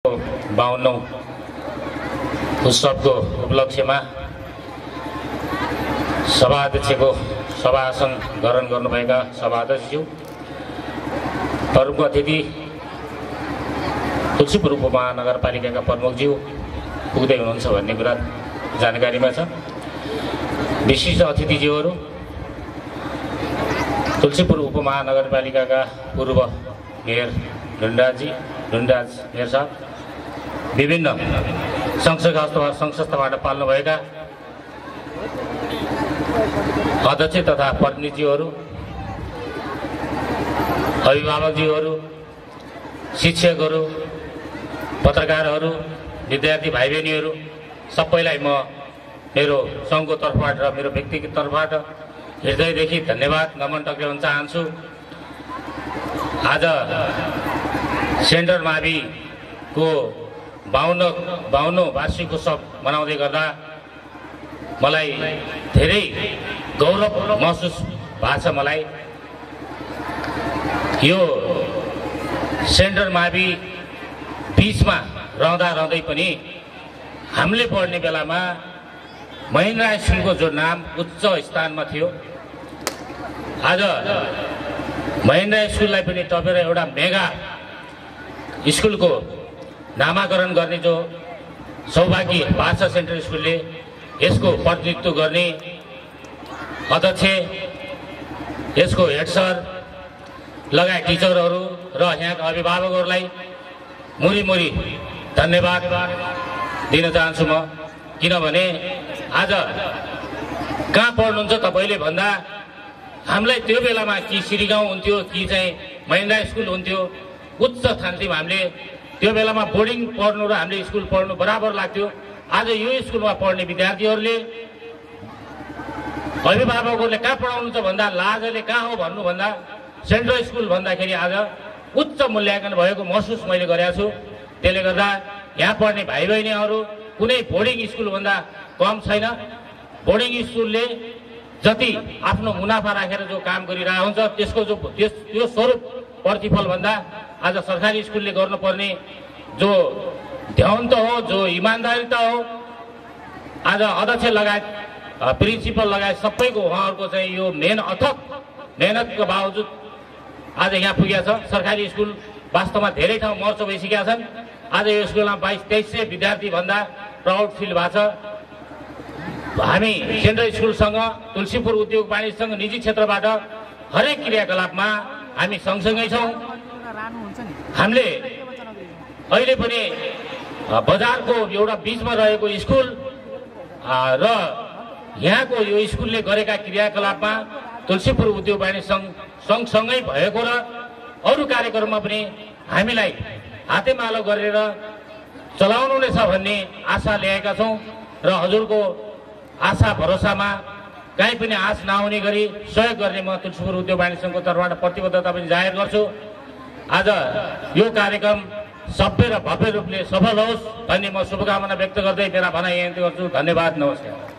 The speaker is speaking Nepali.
52औं उत्सवको उपलक्ष्यमा सभाध्यक्षको सभासन ग्रहण गर्नुभएका सभाध्यक्षज्यू, प्रमुख अतिथि तुलसीपुर उपमहानगरपालिकाका प्रमुखज्यू पुग्दै हुनुहुन्छ भन्ने कुरा जानकारीमा छ। विशिष्ट अतिथिज्यूहरू, तुलसीपुर उपमहानगरपालिकाका पूर्व मेयर ढुण्डाज मेयर साहब, विभिन्न संस्थाबाट पाल्नुभएका अध्यक्ष तथा प्रतिनिधिज्यूहरू, अभिभावकज्यूहरू, शिक्षकहरू, पत्रकारहरू, विद्यार्थी भाइ बहिनीहरू सबैलाई म मेरो सङ्घको तर्फबाट र मेरो व्यक्तिगत तर्फबाट हृदयदेखि धन्यवाद नमन टक्राउन चाहन्छु। आज सेन्टर माविको 52औं वार्षिक उत्सव मनाउँदै गर्दा मलाई धेरै गौरव महसुस भएको छ। मलाई यो सेन्टर मावि बीचमा रहँदै पनि हामीले पढ्ने बेलामा महिन्द्रा स्कुलको जो नाम उच्च स्थानमा थियो, आज महिन्द्रा स्कुललाई पनि टपेर एउटा मेगा स्कुलको नामाकरण गर्ने जो सौभाग्य भाषा सेन्ट्रल स्कुलले यसको प्रतिनिधित्व गर्ने अध्यक्ष, यसको हेड सर लगायत टिचरहरू र यहाँका अभिभावकहरूलाई मुरी धन्यवाद दिन चाहन्छु म। किनभने आज कहाँ पढ्नुहुन्छ तपाईँले भन्दा हामीलाई त्यो बेलामा कि श्रीगाउँ हुन्थ्यो कि चाहिँ महिन्द्रा स्कुल हुन्थ्यो, उच्च ठान्थ्यौँ हामीले। त्यो बेलामा बोर्डिङ पढ्नु र हामीले स्कुल पढ्नु बराबर लाग्थ्यो। आज यो स्कुलमा पढ्ने विद्यार्थीहरूले, अभिभावकहरूले कहाँ पढाउनुहुन्छ भन्दा लाजले कहाँ हो भन्नु भन्दा सेन्ट्रल स्कुल भन्दाखेरि आज उच्च मूल्याङ्कन भएको महसुस मैले गरेको छु। त्यसले गर्दा यहाँ पढ्ने भाइ बहिनीहरू कुनै बोर्डिङ स्कुलभन्दा कम छैन। बोर्डिङ स्कुलले जति आफ्नो मुनाफा राखेर जो काम गरिरहेको हुन्छ त्यसको जो त्यो स्वरूप प्रतिफल भन्दा आज सरकारी स्कुलले गर्नुपर्ने जो ध्यान हो, जो इमान्दारिता हो, आज अध्यक्ष लगायत प्रिन्सिपल लगायत सबैको उहाँहरूको चाहिँ यो अथक मेहनतको बावजुद आज यहाँ पुगेको छ। सरकारी स्कुल वास्तवमा धेरै ठाउँ मर्च भइसकेका छन्। आज यो स्कुलमा 2200-2300 विद्यार्थी भन्दा प्राउड फिल भएको छ। हामी सेन्ट्रल स्कुलसँग, तुलसीपुर उद्योग वाणिज्यसँग, निजी क्षेत्रबाट हरेक क्रियाकलापमा हामी सँगसँगै छौँ। हामीले अहिले पनि बजारको एउटा बीचमा रहेको स्कुल र यहाँको यो स्कुलले गरेका क्रियाकलापमा तुलसीपुर उद्योग वाणिज्य सँगसँगै भएको र अरू कार्यक्रममा पनि हामीलाई हातेमालो गरेर चलाउनु नै छ भन्ने आशा ल्याएका छौँ र हजुरको आशा भरोसामा कहीँ पनि आश नआउने गरी सहयोग गर्ने म तुलसीपुर उद्योग वाणिज्य सङ्घको तर्फबाट प्रतिबद्धता पनि जाहेर गर्छु। आज यो कार्यक्रम सभ्य र भव्य रूपले सफल होस् भन्ने म शुभकामना व्यक्त गर्दै मेरा भनाइ यही गर्छु। धन्यवाद, नमस्कार।